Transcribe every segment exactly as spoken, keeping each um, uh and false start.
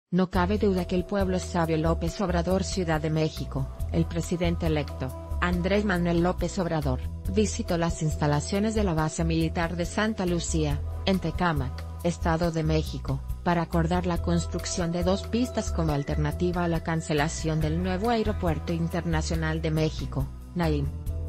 No cabe duda que el pueblo es sabio. López Obrador. Ciudad de México. El presidente electo, Andrés Manuel López Obrador, visitó las instalaciones de la base militar de Santa Lucía, en Tecámac, Estado de México, para acordar la construcción de dos pistas como alternativa a la cancelación del nuevo Aeropuerto Internacional de México, Naim.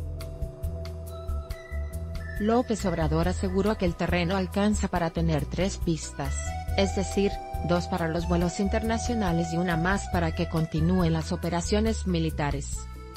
López Obrador aseguró que el terreno alcanza para tener tres pistas, es decir, dos para los vuelos internacionales y una más para que continúen las operaciones militares.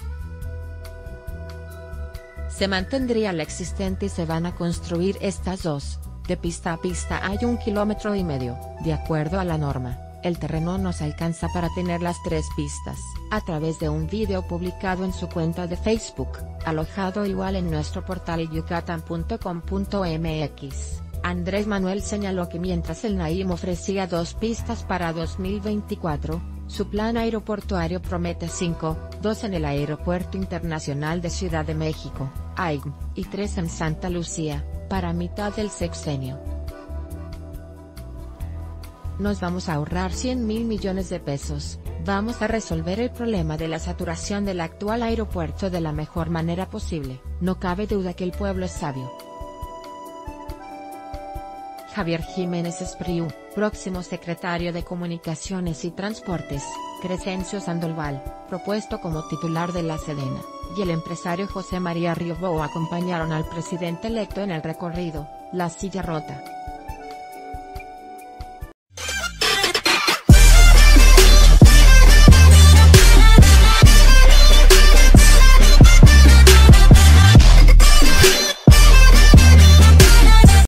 Se mantendría la existente y se van a construir estas dos. De pista a pista hay un kilómetro y medio. De acuerdo a la norma, el terreno nos alcanza para tener las tres pistas. A través de un video publicado en su cuenta de Facebook, alojado igual en nuestro portal yucatan punto com punto mx, Andrés Manuel señaló que mientras el Naim ofrecía dos pistas para dos mil veinticuatro, su plan aeroportuario promete cinco, dos en el Aeropuerto Internacional de Ciudad de México, A I M, y tres en Santa Lucía, para mitad del sexenio. Nos vamos a ahorrar cien mil millones de pesos, vamos a resolver el problema de la saturación del actual aeropuerto de la mejor manera posible. No cabe duda que el pueblo es sabio. Javier Jiménez Espriu, próximo secretario de Comunicaciones y Transportes, Crescencio Sandoval, propuesto como titular de la Sedena, y el empresario José María Riobó acompañaron al presidente electo en el recorrido La Silla Rota.